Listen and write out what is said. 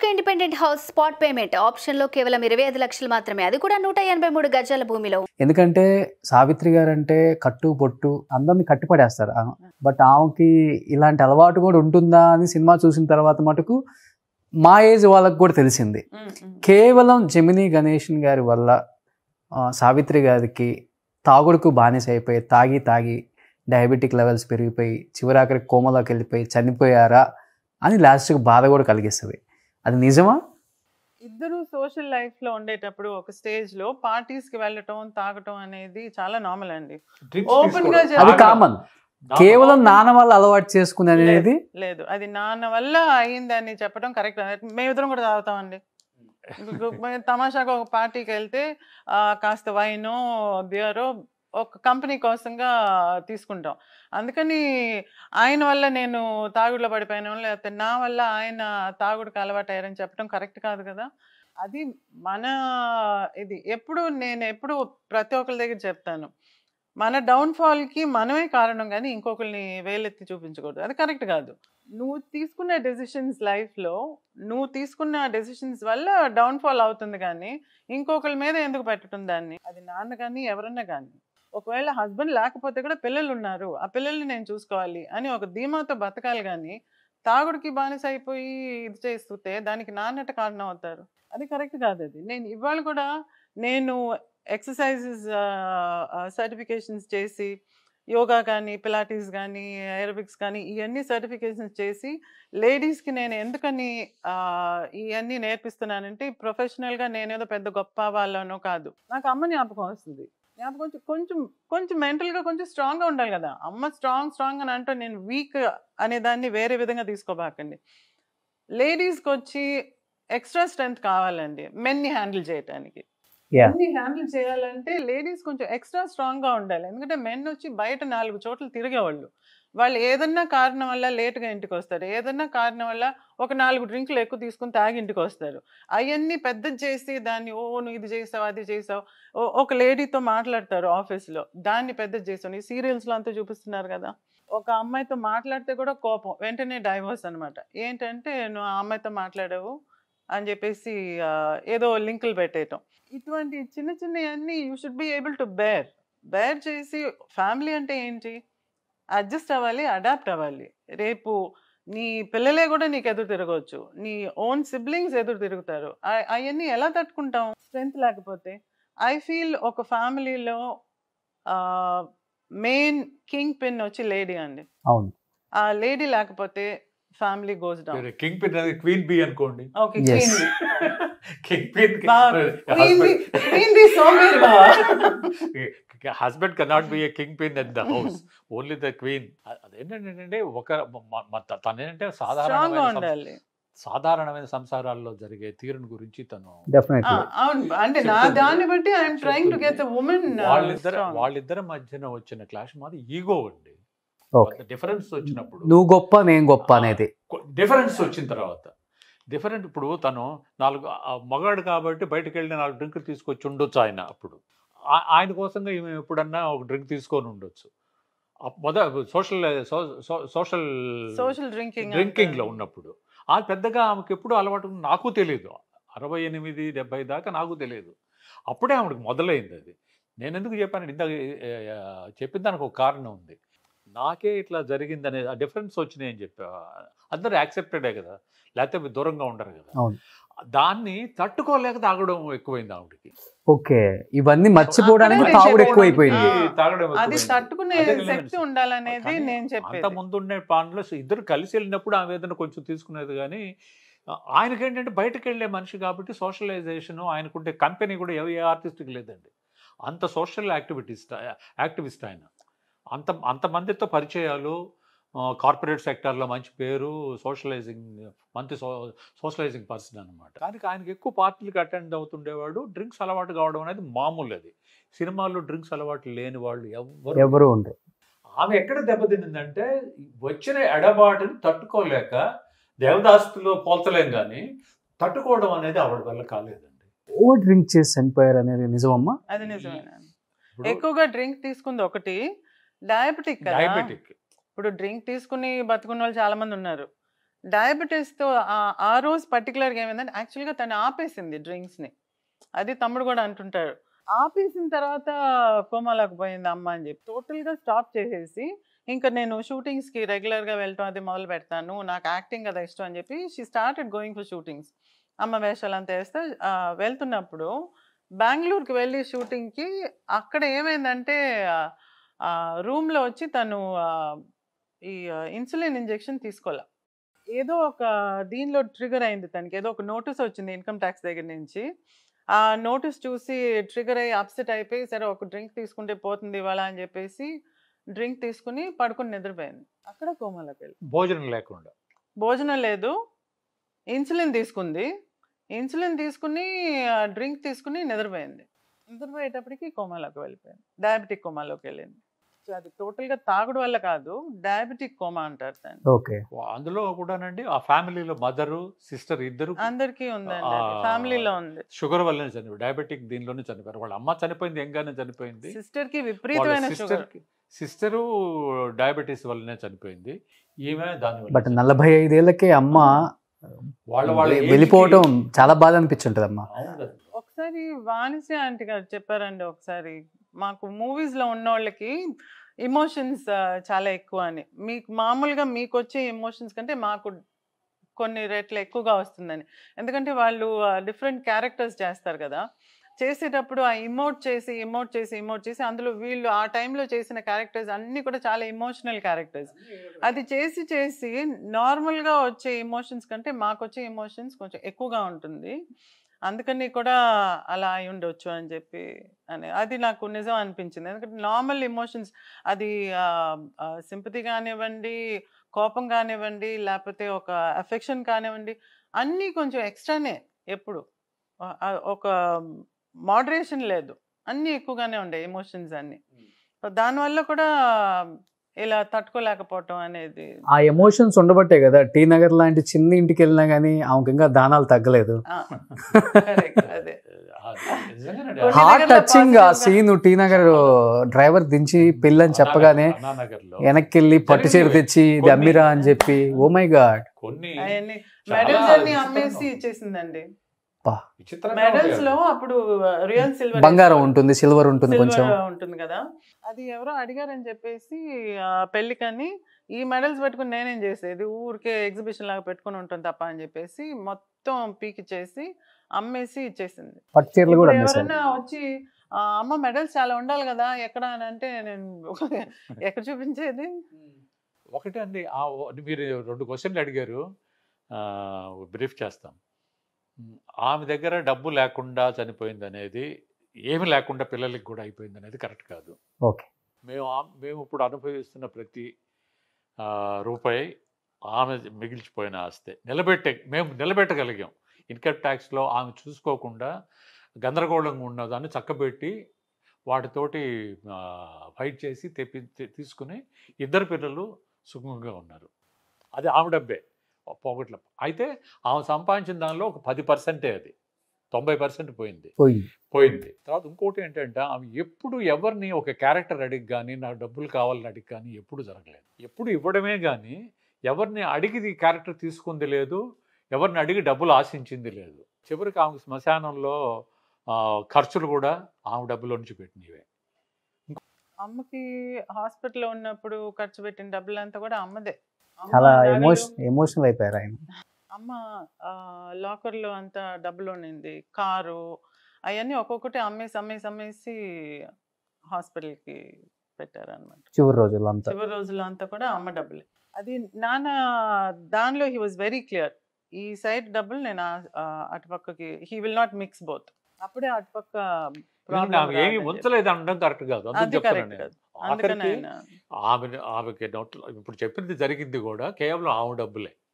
Anushka independent house spot payment option లో కేవలం 25 లక్షలు మాత్రమే, అది కూడా 183 గజాల భూమిలో. ఎందుకంటే సావిత్రి గారు అంటే కట్టు పొట్టు అందరిని కట్టిపడేస్తారు. బట్ ఆమెకి ఇలాంటి అలవాటు కూడా ఉంటుందా అని సినిమా చూసిన తర్వాత మటుకు మా ఏజ్ వాళ్ళకి కూడా తెలిసింది. కేవలం జెమినీ గణేషన్ గారి వల్ల సావిత్రి గారికి తాగుడుకు బానిస అయిపోయి తాగి డయాబెటిక్ లెవెల్స్ పెరిగిపోయి చివరాఖరికి కోమలోకి వెళ్ళిపోయి చనిపోయారా అని లాస్ట్కి బాధ కూడా కలిగిస్తుంది. అది నిజమా? ఇద్దరు సోషల్ లైఫ్ లో ఉండేటప్పుడు ఒక స్టేజ్ లో పార్టీస్ కి వెళ్ళటం తాగటం అనేది చాలా నార్మల్ అండి. ఓపెన్ గా అది కామన్. కేవలం నాన్న వల్ల అలవాటు చేసుకుని అనేది లేదు, అది నాన్న వల్ల అయిందని చెప్పడం కరెక్ట్. మేమిద్దరం కూడా తాగుతామండి. తమాషాగా ఒక పార్టీకి వెళ్తే కాస్త వైనో బియరో ఒక కంపెనీ కోసంగా తీసుకుంటాం. అందుకని ఆయన వల్ల నేను తాగుడులో పడిపోయాను, లేకపోతే నా వల్ల ఆయన తాగుడుకి అలవాటు అయ్యారని చెప్పడం కరెక్ట్ కాదు కదా. అది మన ఇది నేను ఎప్పుడు ప్రతి ఒక్కరి దగ్గర చెప్తాను, మన డౌన్ఫాల్కి మనమే కారణం కానీ ఇంకొకరిని వేలెత్తి చూపించకూడదు. అది కరెక్ట్ కాదు. నువ్వు తీసుకున్న డెసిషన్స్ లైఫ్లో నువ్వు తీసుకున్న డెసిషన్స్ వల్ల డౌన్ఫాల్ అవుతుంది కానీ ఇంకొకరి మీద ఎందుకు పెట్టడం దాన్ని? అది నాన్న కానీ ఎవరన్నా కానీ. ఒకవేళ హస్బెండ్ లేకపోతే కూడా పిల్లలు ఉన్నారు, ఆ పిల్లల్ని నేను చూసుకోవాలి అని ఒక ధీమాతో బతకాలి కానీ తాగుడికి బానిస అయిపోయి ఇది చేస్తుంటే దానికి నాన్నట కారణం అవుతారు. అది కరెక్ట్ కాదు. అది నేను ఇవాళ కూడా నేను ఎక్సర్సైజెస్ సర్టిఫికేషన్స్ చేసి యోగా కానీ పిలాటిస్ కానీ ఏరోబిక్స్ కానీ ఇవన్నీ సర్టిఫికేషన్స్ చేసి లేడీస్కి నేను ఎందుకని ఇవన్నీ నేర్పిస్తున్నానంటే ప్రొఫెషనల్గా నేనేదో పెద్ద గొప్ప వాళ్ళనో కాదు. నాకు అమ్మ జ్ఞాపకం వస్తుంది. కొంచెం మెంటల్గా కొంచెం స్ట్రాంగ్గా ఉండాలి కదా. అమ్మ స్ట్రాంగ్ అని అంటే నేను వీక్ అనే దాన్ని వేరే విధంగా తీసుకోబాకండి. లేడీస్కి వచ్చి ఎక్స్ట్రా స్ట్రెంగ్త్ కావాలండి మెన్ని హ్యాండిల్ చేయడానికి. మెన్ని హ్యాండిల్ చేయాలంటే లేడీస్ కొంచెం ఎక్స్ట్రా స్ట్రాంగ్గా ఉండాలి. ఎందుకంటే మెన్ వచ్చి బయట 4 చోట్ల తిరిగేవాళ్ళు. వాళ్ళు ఏదన్నా కారణం వల్ల లేటుగా ఇంటికి వస్తారు, ఏదన్నా కారణం వల్ల ఒక 4 డ్రింకులు ఎక్కువ తీసుకుని తాగి ఇంటికి వస్తారు. అవన్నీ పెద్దది చేసి దాన్ని నువ్వు ఇది చేసావు అది చేసావు. ఒక లేడీతో మాట్లాడతారు ఆఫీస్లో, దాన్ని పెద్దది చేసావు. ఈ సీరియల్స్లో అంతా చూపిస్తున్నారు కదా. ఒక అమ్మాయితో మాట్లాడితే కూడా కోపం, వెంటనే డైవోర్స్ అనమాట. ఏంటంటే నువ్వు ఆ అమ్మాయితో మాట్లాడావు అని చెప్పేసి ఏదో లింకులు పెట్టేయటం. ఇటువంటి చిన్నవన్నీ you should be able to bear చేసి. ఫ్యామిలీ అంటే ఏంటి? అడ్జస్ట్ అవ్వాలి, అడాప్ట్ అవ్వాలి. రేపు నీ పిల్లలే కూడా నీకు ఎదురు తిరగవచ్చు, నీ ఓన్ సిబ్లింగ్స్ ఎదురు తిరుగుతారు. అవన్నీ ఎలా తట్టుకుంటాం స్ట్రెంత్ లేకపోతే? ఐ ఫీల్ ఒక ఫ్యామిలీలో మెయిన్ కింగ్ పిన్ వచ్చి లేడీ అండి. అవును. ఆ లేడీ లేకపోతే family goes down. King pin అది క్వీన్ బీ అనుకోండి. Okay, queen bee. King pin queen bee సోమేర్ బా. husband cannot be a kingpin at the house, only the queen. అదేంటంటే ఒక తనేంటే సాధారణమైన సంసారాల్లో జరిగే తీరుని గురించి తను అంటే నా దాన్ని బట్టి I'm trying to get the women. వాళ్ళిద్దరి మధ్యన వచ్చిన క్లాష్ మాది ఈగో అండి. డిఫరెన్స్ వచ్చినప్పుడు నువ్వు గొప్ప నేను గొప్ప అనేది డిఫరెన్స్ వచ్చిన తర్వాత ఇప్పుడు తను 4 మగాడు కాబట్టి బయటకు వెళ్ళి 4 డ్రింకులు తీసుకొచ్చి ఉండొచ్చు ఆయన. అప్పుడు ఆయన కోసంగా ఈమె ఎప్పుడన్నా ఒక డ్రింక్ తీసుకొని ఉండొచ్చు. సోషల్ డ్రింకింగ్లో ఉన్నప్పుడు అది పెద్దగా ఆమెకు ఎప్పుడు అలవాటు నాకు తెలియదు. 68-70 దాకా నాకు తెలియదు. అప్పుడే ఆమెకు మొదలైంది అది. నేను ఎందుకు చెప్పాను, ఇందాక చెప్పిన దానికి ఒక కారణం ఉంది. నాకే ఇట్లా జరిగిందనే ఆ డిఫరెన్స్ వచ్చినాయి అని చెప్పా. అందరూ యాక్సెప్టెడే కదా, లేకపోతే దూరంగా ఉండరు కదా. దాన్ని తట్టుకోలేక తాగడం ఎక్కువైంది ఆవిడకి. ఓకే, ఇవన్నీ మర్చిపోవడానికి తాగుడు ఎక్కువైపోయింది. అది తట్టుకునే శక్తి ఉండాలనేది నేను చెప్పాను. అంత ముందు ఉండే పాన్లో ఇద్దరు కలిసి వెళ్ళినప్పుడు ఆమె ఏదైనా కొంచెం తీసుకునేది. కానీ ఆయనకేంటంటే బయటకు వెళ్ళే మనిషి కాబట్టి సోషలైజేషన్ ఆయనకుంటే కంపెనీ కూడా ఏ ఆర్టిస్ట్కి లేదండి. అంత సోషల్ యాక్టివిస్ట్ ఆయన. అంతమందితో పరిచయాలు, కార్పొరేట్ సెక్టార్లో మంచి పేరు, మంచి సోషలైజింగ్ పర్సన్ అనమాట. కానీ ఆయనకి ఎక్కువ పార్టీలకు అటెండ్ అవుతుండేవాడు. డ్రింక్స్ అలవాటు కావడం అనేది మామూలు. అది సినిమాల్లో డ్రింక్స్ అలవాటు లేని వాళ్ళు ఎవరు ఉండరు. ఆమె ఎక్కడ దెబ్బతిందంటే వచ్చిన ఎడబాటుని తట్టుకోలేక, దేవదాస్తులో పోల్చలేం కానీ తట్టుకోవడం అనేది ఆవిడ వల్ల కాలేదండి. ఓవర్ డ్రింక్ చేసి చనిపోయారు అనేది నిజమమ్మా? అది నిజమేనా? ఎక్కువగా డ్రింక్ తీసుకుంది ఒకటి, డయాబెటిక్. ఇప్పుడు డ్రింక్ తీసుకుని బతుకున్న వాళ్ళు చాలా మంది ఉన్నారు. డయాబెటీస్తో ఆ రోజు పర్టికులర్గా ఏమైందంటే యాక్చువల్గా తను ఆపేసింది డ్రింక్స్ని. అది తమ్ముడు కూడా అంటుంటాడు, ఆపేసిన తర్వాత కోమాలోకి పోయింది అమ్మ అని చెప్పి. టోటల్గా స్టాప్ చేసేసి ఇంకా నేను షూటింగ్స్కి రెగ్యులర్గా వెళ్ళటం అది మొదలు పెడతాను, నాకు యాక్టింగ్ కదా ఇష్టం అని చెప్పి she started going for shootings. అమ్మ వేషాలు అంతా వేస్తే వెళ్తున్నప్పుడు బెంగళూరుకి వెళ్ళి షూటింగ్కి అక్కడ ఏమైందంటే రూమ్లో వచ్చి తను ఈ ఇన్సులిన్ ఇంజెక్షన్ తీసుకోలే. ఏదో ఒక దీనిలో ట్రిగర్ అయింది తనకి, ఏదో ఒక నోటీస్ వచ్చింది ఇన్కమ్ ట్యాక్స్ దగ్గర నుంచి. ఆ నోటీస్ చూసి ట్రిగర్ అయ్యి అప్సెట్ అయిపోయి సరే ఒక డ్రింక్ తీసుకుంటే పోతుంది ఇవాళ అని చెప్పేసి డ్రింక్ తీసుకుని పడుకుని నిద్రపోయింది. అక్కడ కోమాలోకి వెళ్ళి భోజనం లేకుండా, భోజనం లేదు, ఇన్సులిన్ తీసుకుంది, ఇన్సులిన్ తీసుకుని డ్రింక్ తీసుకుని నిద్రపోయింది. నిద్రపోయేటప్పటికి కోమాలోకి వెళ్ళిపోయింది, డయాబెటిక్ కోమాలోకి వెళ్ళింది. సో అది టోటల్గా తాగుడు వల్ల కాదు, డయాబెటిక్ కోమా అంటారు దాన్ని. ఓకే. అందులో కూడానండి ఆ ఫ్యామిలీలో మదరు సిస్టర్ ఇద్దరు అందరికీ ఉందండి, ఫ్యామిలీలో ఉంది. షుగర్ వల్లనే చనిపోయి, డయాబెటిక్ దీనిలోనే చనిపోయారు. వాళ్ళ అమ్మ చనిపోయింది ఎంగానే చనిపోయింది, సిస్టర్ కి విపరీతమైన షుగర్, సిస్టరు డయాబెటీస్ వల్లనే చనిపోయింది, ఈమె దాని బట్ 45 ఏళ్ళకే అమ్మ వాళ్ళ వెళ్ళిపోవడం చాలా బాధ అనిపించుంటది అమ్మ. ఒకసారి వాణిశ్రీ ఆంటీ గారు చెప్పారండి, ఒకసారి మాకు మూవీస్లో ఉన్న వాళ్ళకి ఎమోషన్స్ చాలా ఎక్కువ అని, మీకు మామూలుగా మీకు వచ్చే ఎమోషన్స్ కంటే మాకు కొన్ని రెట్లు ఎక్కువగా వస్తుందని. ఎందుకంటే వాళ్ళు డిఫరెంట్ క్యారెక్టర్స్ చేస్తారు కదా, చేసేటప్పుడు ఆ ఇమోట్ చేసి అందులో వీళ్ళు ఆ టైంలో చేసిన క్యారెక్టర్స్ అన్నీ కూడా చాలా ఎమోషనల్ క్యారెక్టర్స్. అది చేసి నార్మల్గా వచ్చే ఎమోషన్స్ కంటే మాకు వచ్చే ఎమోషన్స్ కొంచెం ఎక్కువగా ఉంటుంది, అందుకని కూడా అలా అయి ఉండొచ్చు అని చెప్పి అని అది నాకు నిజం అనిపించింది. ఎందుకంటే నార్మల్ ఎమోషన్స్ అది సింపతి కానివ్వండి, కోపం కానివ్వండి, లేకపోతే ఒక అఫెక్షన్ కానివ్వండి, అన్నీ కొంచెం ఎక్స్ట్రానే, ఎప్పుడు ఒక మోడరేషన్ లేదు, అన్నీ ఎక్కువగానే ఉండే ఎమోషన్స్ అన్నీ. దానివల్ల కూడా ఇలా తట్టుకోలేకపోవటం అనేది. ఆ ఎమోషన్స్ ఉండబట్టే కదా టీ నగర్ లాంటి చిన్న ఇంటికి వెళ్ళినా కానీ ఆమెకి ఇంకా దానాలు తగ్గలేదు. హార్ట్ టచింగ్ ఆ సీన్, టీ నగర్ డ్రైవర్ దించి పెళ్ళని చెప్పగానే వెనక్కి వెళ్ళి పట్టు చీర తెచ్చి ఇది అమ్మిరా అని చెప్పి, ఓ మై గాడ్. కొన్ని మెడల్స్ అన్ని అమ్మేసి ఇచ్చేసిందండి. మెడల్స్ లో అప్పుడు రియల్ సిల్వర్, బంగారం ఉంటుంది, సిల్వర్ ఉంటుంది, కొంచెం ఉంటుంది కదా, అది ఎవరో అడిగారని చెప్పేసి పెళ్లికని ఈ మెడల్స్ పెట్టుకుని నేనేం చేసేది, ఊరికే ఎగ్జిబిషన్ లాగా పెట్టుకుని ఉంటుంది తప్ప అని చెప్పేసి మొత్తం పీకిచ్చేసి అమ్మేసి ఇచ్చేసింది. పట్టు చీరలు కూడా ఎవరైనా వచ్చి అమ్మ మెడల్స్ చాలా ఉండాలి కదా ఎక్కడ అని అంటే నేను ఎక్కడ చూపించేది. ఒకటే అండి, మీరు 2 క్వశ్చన్లు అడిగారు, బ్రీఫ్ చేస్తాం. ఆమె దగ్గర డబ్బు లేకుండా చనిపోయింది అనేది, ఏమి లేకుండా పిల్లలకి కూడా అయిపోయింది అనేది కరెక్ట్ కాదు. ఓకే. మేము ఇప్పుడు అనుభవిస్తున్న ప్రతి రూపాయి ఆమె మిగిల్చిపోయిన ఆస్తే మేము నిలబెట్టగలిగాం. ఇన్కమ్ ట్యాక్స్లో ఆమె చూసుకోకుండా గందరగోళంగా ఉన్నదాన్ని చక్కబెట్టి వాటితోటి ఫైట్ చేసి తీసుకుని 2 పిల్లలు సుఖంగా ఉన్నారు. అది ఆమె డబ్బే పోగొట్ల. అయితే ఆమె సంపాదించిన దానిలో ఒక 10% అది 90% పోయింది. తర్వాత ఇంకోటి ఏంటంటే ఆమె ఎప్పుడు ఎవరిని ఒక క్యారెక్టర్ అడిగి కానీ నాకు డబ్బులు కావాలని అడిగి కానీ ఎప్పుడు జరగలేదు. ఎప్పుడు ఇవ్వడమే కానీ ఎవరిని అడిగి క్యారెక్టర్ తీసుకుంది లేదు, ఎవరిని అడిగి డబ్బులు ఆశించింది లేదు. చివరికి ఆమె శ్మశానంలో ఖర్చులు కూడా ఆమె డబ్బులో నుంచి పెట్టినవే. అమ్మకి హాస్పిటల్లో ఉన్నప్పుడు ఖర్చు పెట్టిన డబ్బులంతా కూడా అమ్మదే. చాలా ఎమోషనల్ అయిపోయారు ఆయన. అమ్మ లాకర్లో అంతా డబ్బులు ఉండింది, కారు అవన్నీ ఒక్కొక్కటి అమ్మేసి హాస్పిటల్కి పెట్టారనమాట. చివరి రోజుల్లో అంతా కూడా అమ్మ డబ్బులే. అది నాన్న దానిలో హీ వాజ్ వెరీ క్లియర్, ఈ సైడ్ డబ్బులు నేను అటుపక్కకి, he will not mix both. అప్పుడే అటుపక్క ఏమి ఉంచలేదు అనడం కరెక్ట్ కాదు. ఆమెకి నోట్లో ఇప్పుడు చెప్పింది జరిగింది కూడా కేవలం ఆమె డబ్బులే.